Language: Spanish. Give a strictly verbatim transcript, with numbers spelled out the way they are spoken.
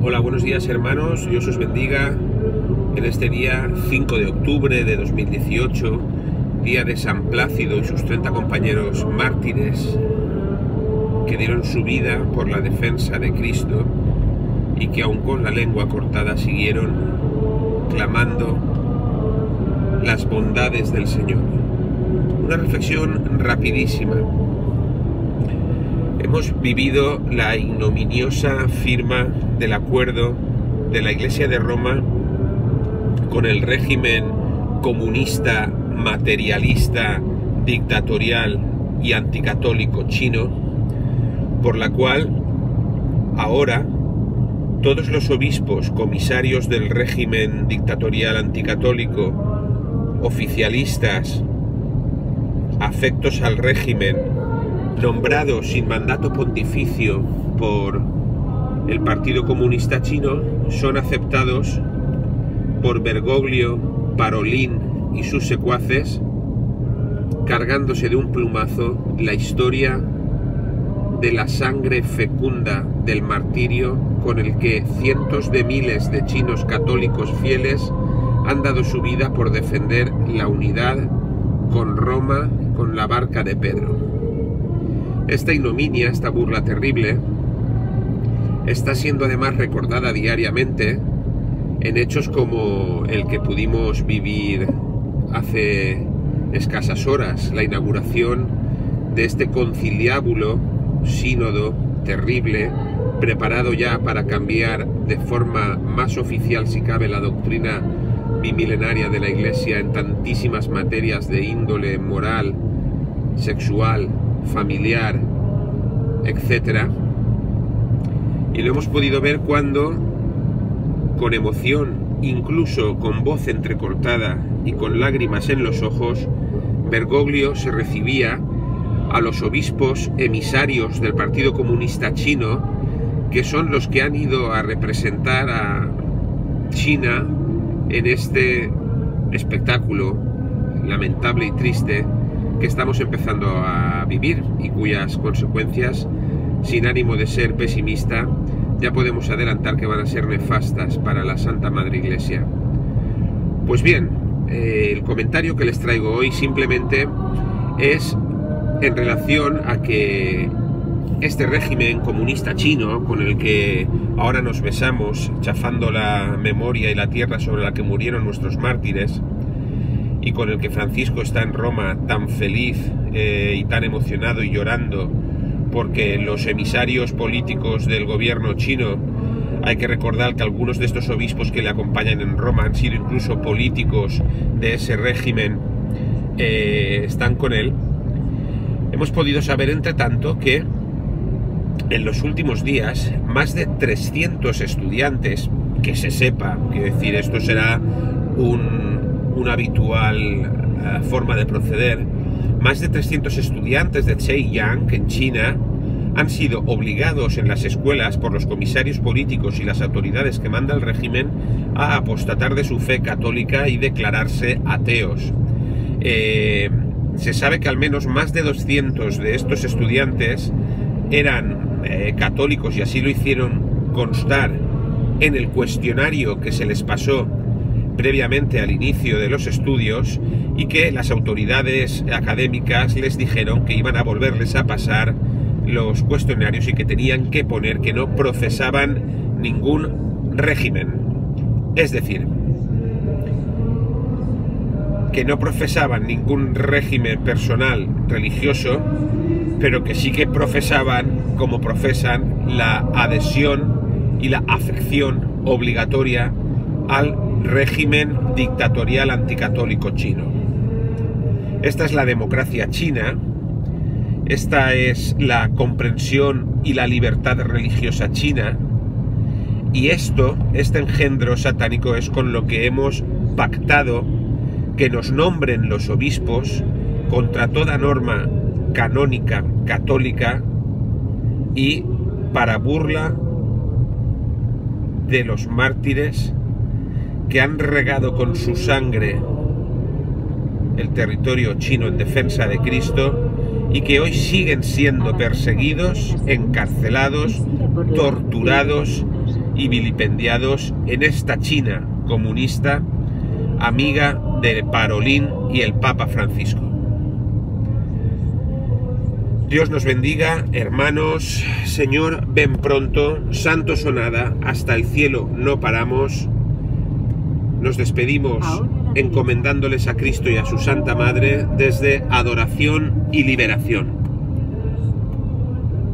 Hola, buenos días hermanos, Dios os bendiga en este día cinco de octubre de dos mil dieciocho, día de San Plácido y sus treinta compañeros mártires que dieron su vida por la defensa de Cristo y que aun con la lengua cortada siguieron clamando las bondades del Señor. Una reflexión rapidísima. Hemos vivido la ignominiosa firma del acuerdo de la Iglesia de Roma con el régimen comunista, materialista, dictatorial y anticatólico chino, por la cual ahora todos los obispos comisarios del régimen dictatorial anticatólico, oficialistas, afectos al régimen, nombrados sin mandato pontificio por el Partido Comunista Chino, son aceptados por Bergoglio, Parolin y sus secuaces, cargándose de un plumazo la historia de la sangre fecunda del martirio con el que cientos de miles de chinos católicos fieles han dado su vida por defender la unidad con Roma, con la barca de Pedro. Esta ignominia, esta burla terrible, está siendo además recordada diariamente en hechos como el que pudimos vivir hace escasas horas, la inauguración de este conciliábulo, sínodo terrible, preparado ya para cambiar de forma más oficial, si cabe, la doctrina bimilenaria de la Iglesia en tantísimas materias de índole moral, sexual, familiar, etcétera. Y lo hemos podido ver cuando, con emoción, incluso con voz entrecortada y con lágrimas en los ojos, Bergoglio se recibía a los obispos emisarios del Partido Comunista Chino, que son los que han ido a representar a China en este espectáculo lamentable y triste que estamos empezando a vivir y cuyas consecuencias, sin ánimo de ser pesimista, ya podemos adelantar que van a ser nefastas para la Santa Madre Iglesia. Pues bien, eh, el comentario que les traigo hoy simplemente es en relación a que este régimen comunista chino, con el que ahora nos besamos, chafando la memoria y la tierra sobre la que murieron nuestros mártires, y con el que Francisco está en Roma tan feliz eh, y tan emocionado y llorando porque los emisarios políticos del gobierno chino, hay que recordar que algunos de estos obispos que le acompañan en Roma han sido incluso políticos de ese régimen, eh, están con él. Hemos podido saber, entre tanto, que en los últimos días más de trescientos estudiantes, que se sepa, quiero decir, esto será un una habitual uh, forma de proceder, más de trescientos estudiantes de Zhejiang, en China, han sido obligados en las escuelas por los comisarios políticos y las autoridades que manda el régimen a apostatar de su fe católica y declararse ateos. Eh, se sabe que al menos más de doscientos de estos estudiantes eran eh, católicos y así lo hicieron constar en el cuestionario que se les pasó previamente al inicio de los estudios y que las autoridades académicas les dijeron que iban a volverles a pasar los cuestionarios y que tenían que poner que no profesaban ningún régimen. Es decir, que no profesaban ningún régimen personal religioso, pero que sí que profesaban, como profesan, la adhesión y la afección obligatoria al régimen dictatorial anticatólico chino. Esta es la democracia china, esta es la comprensión y la libertad religiosa china, y esto, este engendro satánico, es con lo que hemos pactado que nos nombren los obispos contra toda norma canónica católica y para burla de los mártires que han regado con su sangre el territorio chino en defensa de Cristo y que hoy siguen siendo perseguidos, encarcelados, torturados y vilipendiados en esta China comunista, amiga de Parolín y el Papa Francisco. Dios nos bendiga, hermanos. Señor, ven pronto. Santo sonada, hasta el cielo no paramos. Nos despedimos encomendándoles a Cristo y a su Santa Madre desde adoración y liberación.